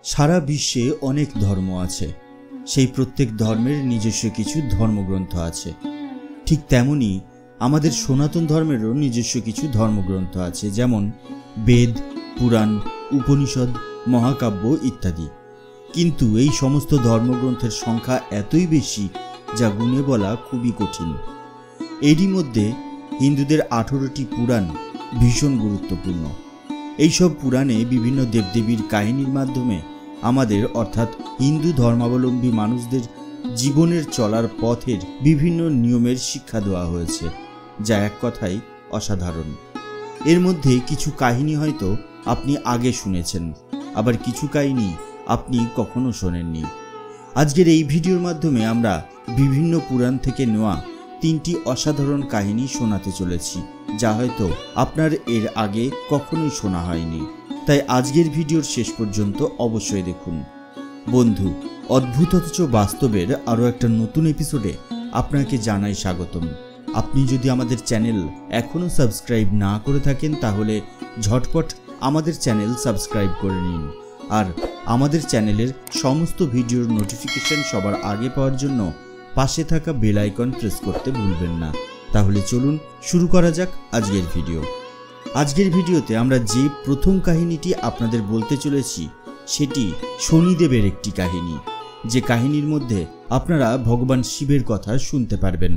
সারা বিশ্বে অনেক ধর্ম আছে, সেই প্রত্যেক ধর্মের নিজস্ব কিছু ধর্মগ্রন্থ আছে। ঠিক তেমনি আমাদের সনাতন ধর্মেরও নিজস্ব কিছু ধর্মগ্রন্থ আছে, যেমন বেদ, পুরাণ, উপনিষদ, মহাকাব্য ইত্যাদি। কিন্তু এই সমস্ত ধর্মগ্রন্থের সংখ্যা এতই বেশি যা গুণে বলা খুবই কঠিন। এরই মধ্যে হিন্দুদের 18টি পুরাণ ভীষণ গুরুত্বপূর্ণ। এইসব পুরাণে বিভিন্ন দেবদেবীর কাহিনীর মাধ্যমে আমাদের অর্থাৎ হিন্দু ধর্মাবলম্বী মানুষদের জীবনের চলার পথের বিভিন্ন নিয়মের শিক্ষা দেওয়া হয়েছে, যা এক কথায় অসাধারণ। এর মধ্যে কিছু কাহিনী হয়তো আপনি আগে শুনেছেন, আবার কিছু কাহিনী আপনি কখনো শোনেননি। আজকের এই ভিডিওর মাধ্যমে আমরা বিভিন্ন পুরাণ থেকে নেওয়া 3টি অসাধারণ কাহিনী শোনাতে চলেছি, যা হয়তো আপনার এর আগে কখনোই শোনা হয়নি। তাই আজকের ভিডিওর শেষ পর্যন্ত অবশ্যই দেখুন। বন্ধু, অদ্ভুত অথচ বাস্তবের আরও একটা নতুন এপিসোডে আপনাকে জানাই স্বাগতম। আপনি যদি আমাদের চ্যানেল এখনও সাবস্ক্রাইব না করে থাকেন তাহলে ঝটপট আমাদের চ্যানেল সাবস্ক্রাইব করে নিন, আর আমাদের চ্যানেলের সমস্ত ভিডিওর নোটিফিকেশন সবার আগে পাওয়ার জন্য পাশে থাকা বেল আইকন প্রেস করতে ভুলবেন না। তাহলে চলুন শুরু করা যাক আজকের ভিডিও। আজকের ভিডিওতে আমরা যে প্রথম কাহিনীটি আপনাদের বলতে চলেছি সেটি শনিদেবের একটি কাহিনী, যে কাহিনীর মধ্যে আপনারা ভগবান শিবের কথা শুনতে পারবেন।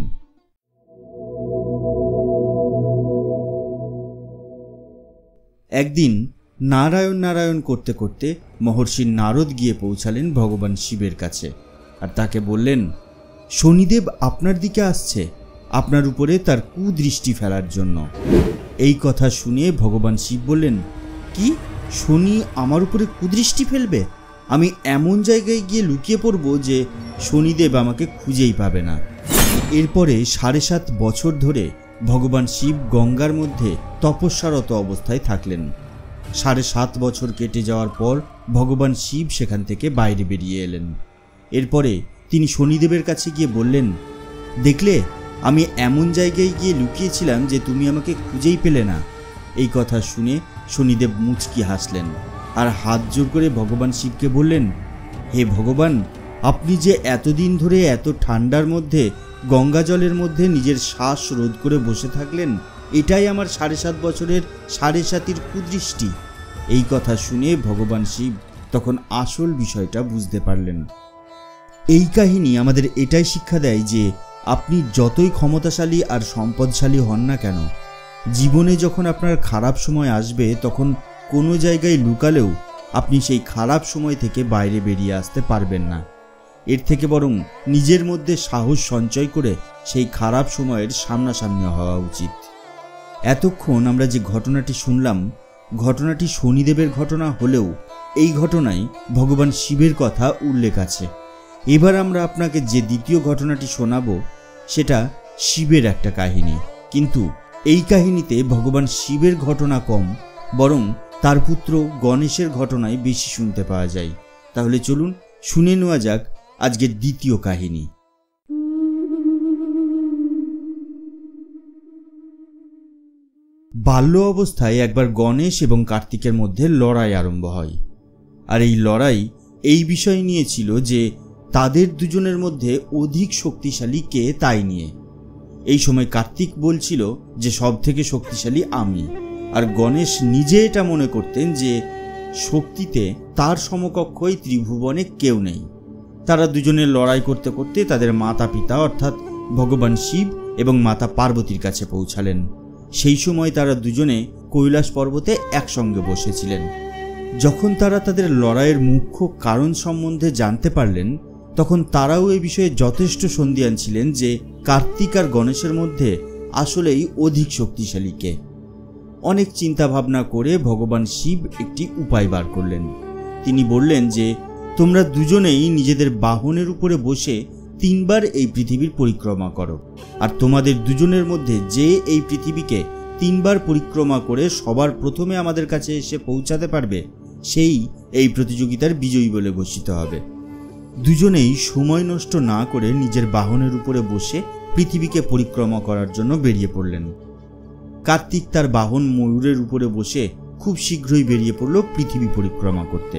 একদিন নারায়ণ নারায়ণ করতে করতে মহর্ষি নারদ গিয়ে পৌঁছালেন ভগবান শিবের কাছে, আর তাকে বললেন, শনিদেব আপনার দিকে আসছে আপনার উপরে তার কুদৃষ্টি ফেলার জন্য। এই কথা শুনে ভগবান শিব বললেন, কি, শনি আমার উপরে কুদৃষ্টি ফেলবে? আমি এমন জায়গায় গিয়ে লুকিয়ে পড়ব যে শনিদেব আমাকে খুঁজেই পাবে না। এরপরে 7.5 বছর ধরে ভগবান শিব গঙ্গার মধ্যে তপস্যারত অবস্থায় থাকলেন। 7.5 বছর কেটে যাওয়ার পর ভগবান শিব সেখান থেকে বাইরে বেরিয়ে এলেন। এরপরে তিনি শনিদেবের কাছে গিয়ে বললেন, দেখলে, আমি এমন জায়গায় গিয়ে লুকিয়েছিলাম যে তুমি আমাকে খুঁজেই পেলে না। এই কথা শুনে শনিদেব মুচকি হাসলেন আর হাত জোর করে ভগবান শিবকে বললেন, হে ভগবান, আপনি যে এতদিন ধরে এত ঠান্ডার মধ্যে গঙ্গা জলের মধ্যে নিজের শ্বাস রোধ করে বসে থাকলেন, এটাই আমার 7.5 বছরের 7.5 কুদৃষ্টি। এই কথা শুনে ভগবান শিব তখন আসল বিষয়টা বুঝতে পারলেন। এই কাহিনী আমাদের এটাই শিক্ষা দেয় যে আপনি যতই ক্ষমতাশালী আর সম্পদশালী হন না কেন, জীবনে যখন আপনার খারাপ সময় আসবে তখন কোনো জায়গায় লুকালেও আপনি সেই খারাপ সময় থেকে বাইরে বেরিয়ে আসতে পারবেন না। এর থেকে বরং নিজের মধ্যে সাহস সঞ্চয় করে সেই খারাপ সময়ের সামনাসামনি হওয়া উচিত। এতক্ষণ আমরা যে ঘটনাটি শুনলাম, ঘটনাটি শনিদেবের ঘটনা হলেও এই ঘটনায় ভগবান শিবের কথা উল্লেখ আছে। এবার আমরা আপনাকে যে দ্বিতীয় ঘটনাটি শোনাবো সেটা শিবের একটা কাহিনী, কিন্তু এই কাহিনীতে ভগবান শিবের ঘটনা কম, বরং তার পুত্র গণেশের ঘটনায় বেশি শুনতে পাওয়া যায়। তাহলে চলুন শুনে নেওয়া যাক আজকের দ্বিতীয় কাহিনী। বাল্য অবস্থায় একবার গণেশ এবং কার্তিকের মধ্যে লড়াই আরম্ভ হয়, আর এই লড়াই এই বিষয় নিয়ে ছিল যে তাদের দুজনের মধ্যে অধিক শক্তিশালী কে তাই নিয়ে। এই সময় কার্তিক বলছিল যে সব থেকে শক্তিশালী আমি, আর গণেশ নিজে এটা মনে করতেন যে শক্তিতে তার সমকক্ষই ত্রিভুবনে কেউ নেই। তারা দুজনে লড়াই করতে করতে তাদের মাতা পিতা অর্থাৎ ভগবান শিব এবং মাতা পার্বতীর কাছে পৌঁছালেন। সেই সময় তারা দুজনে কৈলাস পর্বতে একসঙ্গে বসেছিলেন। যখন তারা তাদের লড়াইয়ের মুখ্য কারণ সম্বন্ধে জানতে পারলেন, তখন তারাও এই বিষয়ে যথেষ্ট সন্দিহান ছিলেন যে কার্তিক আর গণেশের মধ্যে আসলেই অধিক শক্তিশালী কে। অনেক চিন্তা ভাবনা করে ভগবান শিব একটি উপায় বার করলেন। তিনি বললেন যে তোমরা দুজনেই নিজেদের বাহনের উপরে বসে 3 বার এই পৃথিবীর পরিক্রমা করো, আর তোমাদের দুজনের মধ্যে যে এই পৃথিবীকে 3 বার পরিক্রমা করে সবার প্রথমে আমাদের কাছে এসে পৌঁছাতে পারবে সেই এই প্রতিযোগিতার বিজয়ী বলে ঘোষিত হবে। দুজনেই সময় নষ্ট না করে নিজের বাহনের উপরে বসে পৃথিবীকে পরিক্রমা করার জন্য বেরিয়ে পড়লেন। কার্তিক তার বাহন ময়ূরের উপরে বসে খুব শীঘ্রই বেরিয়ে পড়ল পৃথিবী পরিক্রমা করতে,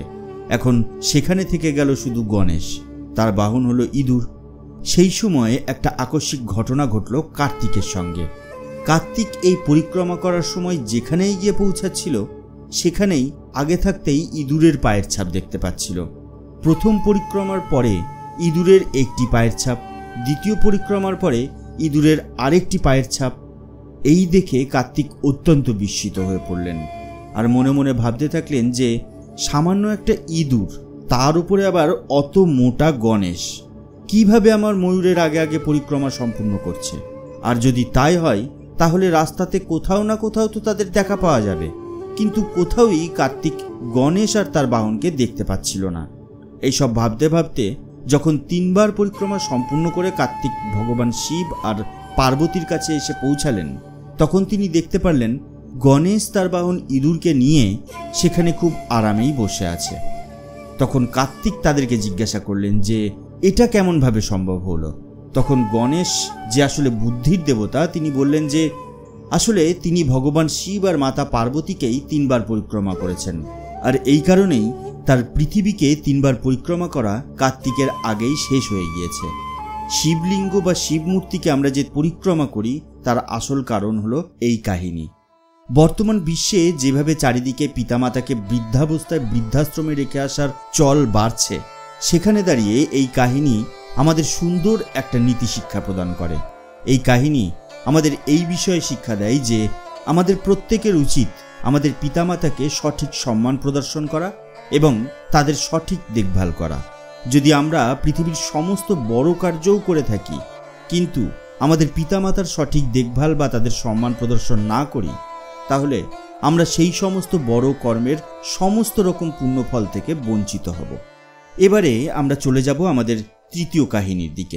এখন সেখানে থেকে গেল শুধু গণেশ, তার বাহন হলো ইঁদুর। সেই সময়ে একটা আকস্মিক ঘটনা ঘটল কার্তিকের সঙ্গে। কার্তিক এই পরিক্রমা করার সময় যেখানেই গিয়ে পৌঁছাচ্ছিল সেখানেই আগে থাকতেই ইঁদুরের পায়ের ছাপ দেখতে পাচ্ছিল। প্রথম পরিক্রমার পরে ইঁদুরের একটি পায়ের ছাপ, দ্বিতীয় পরিক্রমার পরে ইঁদুরের আরেকটি পায়ের ছাপ। এই দেখে কার্তিক অত্যন্ত বিস্মিত হয়ে পড়লেন আর মনে মনে ভাবতে থাকলেন যে সামান্য একটা ইঁদুর, তার উপরে আবার অত মোটা গণেশ, কিভাবে আমার ময়ূরের আগে আগে পরিক্রমা সম্পূর্ণ করছে। আর যদি তাই হয় তাহলে রাস্তাতে কোথাও না কোথাও তো তাদের দেখা পাওয়া যাবে, কিন্তু কোথাওই কার্তিক গণেশ আর তার বাহনকে দেখতে পাচ্ছিল না। এইসব ভাবতে ভাবতে যখন 3 বার পরিক্রমা সম্পূর্ণ করে কার্তিক ভগবান শিব আর পার্বতীর কাছে এসে পৌঁছালেন, তখন তিনি দেখতে পারলেন গণেশ তার বাহন ইঁদুরকে নিয়ে সেখানে খুব আরামেই বসে আছে। তখন কার্তিক তাদেরকে জিজ্ঞাসা করলেন যে এটা কেমনভাবে সম্ভব হলো। তখন গণেশ, যে আসলে বুদ্ধির দেবতা, তিনি বললেন যে আসলে তিনি ভগবান শিব আর মাতা পার্বতীকেই 3 বার পরিক্রমা করেছেন, আর এই কারণেই তার পৃথিবীকে 3 বার পরিক্রমা করা কার্তিকের আগেই শেষ হয়ে গিয়েছে। শিবলিঙ্গ বা শিবমূর্তিকে আমরা যে পরিক্রমা করি তার আসল কারণ হলো এই কাহিনী। বর্তমান বিশ্বে যেভাবে চারিদিকে পিতামাতাকে বৃদ্ধাবস্থায় বৃদ্ধাশ্রমে রেখে আসার চল বাড়ছে, সেখানে দাঁড়িয়ে এই কাহিনী আমাদের সুন্দর একটা নীতি শিক্ষা প্রদান করে। এই কাহিনী আমাদের এই বিষয়ে শিক্ষা দেয় যে আমাদের প্রত্যেকের উচিত আমাদের পিতামাতাকে সঠিক সম্মান প্রদর্শন করা এবং তাদের সঠিক দেখভাল করা। যদি আমরা পৃথিবীর সমস্ত বড় কার্যও করে থাকি কিন্তু আমাদের পিতামাতার সঠিক দেখভাল বা তাদের সম্মান প্রদর্শন না করি, তাহলে আমরা সেই সমস্ত বড় কর্মের সমস্ত রকম পুণ্যফল থেকে বঞ্চিত হব। এবারে আমরা চলে যাব আমাদের তৃতীয় কাহিনীর দিকে।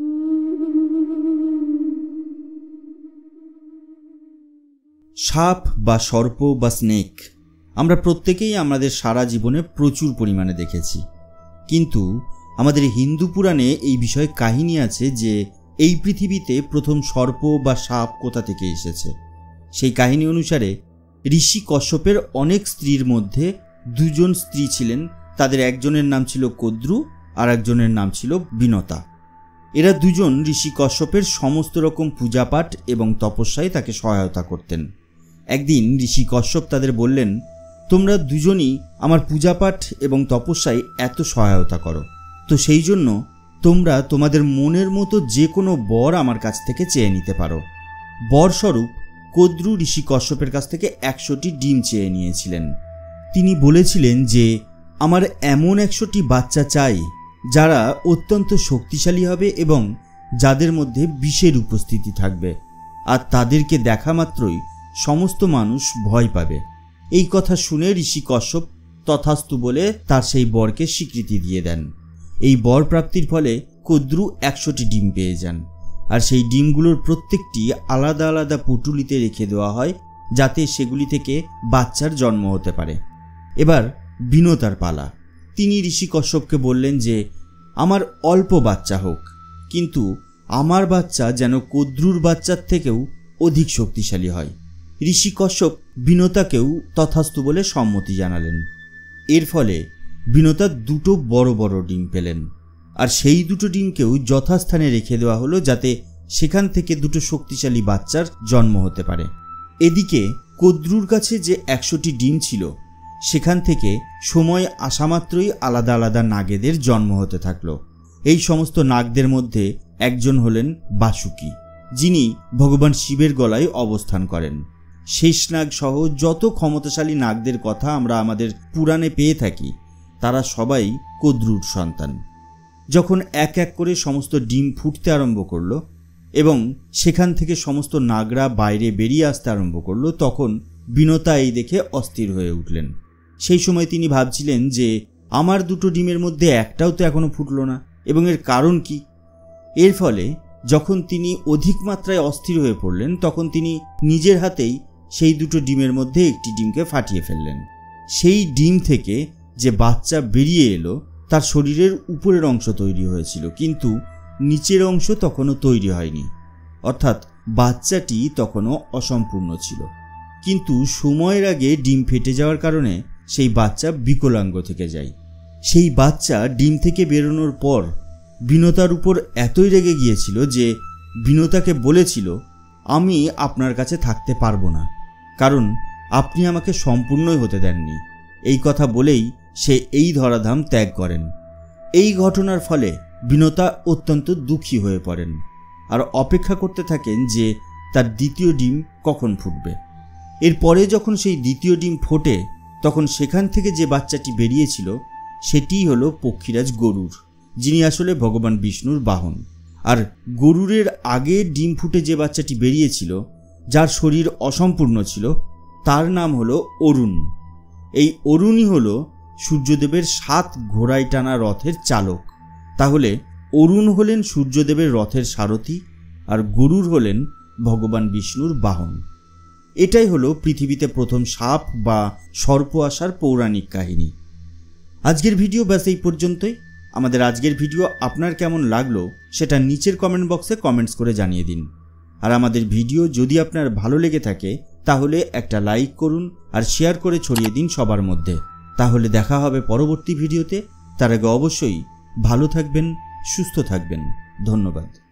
সাপ বা সর্প বা স্নেক আমরা প্রত্যেকেই আমাদের সারা জীবনে প্রচুর পরিমাণে দেখেছি, কিন্তু আমাদের হিন্দু পুরাণে এই বিষয়ে কাহিনী আছে যে এই পৃথিবীতে প্রথম সর্প বা সাপ কোথা থেকে এসেছে। সেই কাহিনী অনুসারে ঋষি কশ্যপের অনেক স্ত্রীর মধ্যে 2 জন স্ত্রী ছিলেন। তাদের একজনের নাম ছিল কদ্রু আর একজনের নাম ছিল বিনতা। এরা 2 জন ঋষি কশ্যপের সমস্ত রকম পূজাপাঠ এবং তপস্যায় তাকে সহায়তা করতেন। একদিন ঋষি কশ্যপ তাদের বললেন, তোমরা 2 জনই আমার পূজাপাঠ এবং তপস্যায় এত সহায়তা করো, তো সেই জন্য তোমরা তোমাদের মনের মতো যে কোনো বর আমার কাছ থেকে চেয়ে নিতে পারো। বরস্বরূপ কদ্রু ঋষি কশ্যপের কাছ থেকে 100টি ডিম চেয়ে নিয়েছিলেন। তিনি বলেছিলেন যে আমার এমন 100টি বাচ্চা চাই যারা অত্যন্ত শক্তিশালী হবে এবং যাদের মধ্যে বিষের উপস্থিতি থাকবে, আর তাদেরকে দেখা মাত্রই সমস্ত মানুষ ভয় পাবে। এই কথা শুনে ঋষি কশ্যপ তথাস্তু বলে তার সেই বরকে স্বীকৃতি দিয়ে দেন। এই বর প্রাপ্তির ফলে কদ্রু 100টি ডিম পেয়ে যান, আর সেই ডিমগুলোর প্রত্যেকটি আলাদা আলাদা পুটুলিতে রেখে দেওয়া হয় যাতে সেগুলি থেকে বাচ্চার জন্ম হতে পারে। এবার বিনতার পালা। তিনি ঋষি কশ্যপকে বললেন যে আমার অল্প বাচ্চা হোক, কিন্তু আমার বাচ্চা যেন কদ্রুর বাচ্চার থেকেও অধিক শক্তিশালী হয়। ঋষি কশ্যপ বিনতাকেও তথাস্তু বলে সম্মতি জানালেন। এর ফলে বিনতা 2টো বড় বড় ডিম পেলেন, আর সেই 2টো ডিমকেও যথাস্থানে রেখে দেওয়া হলো যাতে সেখান থেকে 2টো শক্তিশালী বাচ্চার জন্ম হতে পারে। এদিকে কদ্রুর কাছে যে 100টি ডিম ছিল সেখান থেকে সময় আসা মাত্রই আলাদা আলাদা নাগেদের জন্ম হতে থাকলো। এই সমস্ত নাগদের মধ্যে একজন হলেন বাসুকি, যিনি ভগবান শিবের গলায় অবস্থান করেন। শেষনাগ সহ যত ক্ষমতাশালী নাগদের কথা আমরা আমাদের পুরাণে পেয়ে থাকি তারা সবাই কদ্রুর সন্তান। যখন এক এক করে সমস্ত ডিম ফুটতে আরম্ভ করলো এবং সেখান থেকে সমস্ত নাগরা বাইরে বেরিয়ে আসতে আরম্ভ করলো, তখন বিনতা এই দেখে অস্থির হয়ে উঠলেন। সেই সময় তিনি ভাবছিলেন যে আমার 2টো ডিমের মধ্যে একটাও তো এখনো ফুটলো না, এবং এর কারণ কি। এর ফলে যখন তিনি অধিক মাত্রায় অস্থির হয়ে পড়লেন তখন তিনি নিজের হাতেই সেই 2টো ডিমের মধ্যে একটি ডিমকে ফাটিয়ে ফেললেন। সেই ডিম থেকে যে বাচ্চা বেরিয়ে এলো তার শরীরের উপরের অংশ তৈরি হয়েছিল, কিন্তু নিচের অংশ তখনও তৈরি হয়নি, অর্থাৎ বাচ্চাটি তখনও অসম্পূর্ণ ছিল। কিন্তু সময়ের আগে ডিম ফেটে যাওয়ার কারণে সেই বাচ্চা বিকলাঙ্গ থেকে যায় সেই বাচ্চা ডিম থেকে বেরোনোর পর বিনতার উপর এতই রেগে গিয়েছিল যে বিনতাকে বলেছিল, আমি আপনার কাছে থাকতে পারবো না, কারণ আপনি আমাকে সম্পূর্ণই হতে দেননি। এই কথা বলেই সে এই ধরাধাম ত্যাগ করেন। এই ঘটনার ফলে বিনতা অত্যন্ত দুঃখী হয়ে পড়েন আর অপেক্ষা করতে থাকেন যে তার দ্বিতীয় ডিম কখন ফুটবে। এরপরে যখন সেই দ্বিতীয় ডিম ফোটে তখন সেখান থেকে যে বাচ্চাটি বেরিয়েছিল সেটিই হলো পক্ষীরাজ গরুর, যিনি আসলে ভগবান বিষ্ণুর বাহন। আর গরুরের আগে ডিম ফুটে যে বাচ্চাটি বেরিয়েছিল, যার শরীর অসম্পূর্ণ ছিল, তার নাম হলো অরুণ। এই অরুণই হলো সূর্যদেবের 7 ঘোড়ায় টানা রথের চালক। তাহলে অরুণ হলেন সূর্যদেবের রথের সারথি আর গরুর হলেন ভগবান বিষ্ণুর বাহন। এটাই হলো পৃথিবীতে প্রথম সাপ বা সর্প আসার পৌরাণিক কাহিনী। আজকের ভিডিও ব্যাস এই পর্যন্তই। আমাদের আজকের ভিডিও আপনার কেমন লাগলো সেটা নিচের কমেন্ট বক্সে কমেন্টস করে জানিয়ে দিন। আর আমাদের ভিডিও যদি আপনার ভালো লেগে থাকে তাহলে একটা লাইক করুন আর শেয়ার করে ছড়িয়ে দিন সবার মধ্যে। তাহলে দেখা হবে পরবর্তী ভিডিওতে। তার আগে অবশ্যই ভালো থাকবেন, সুস্থ থাকবেন। ধন্যবাদ।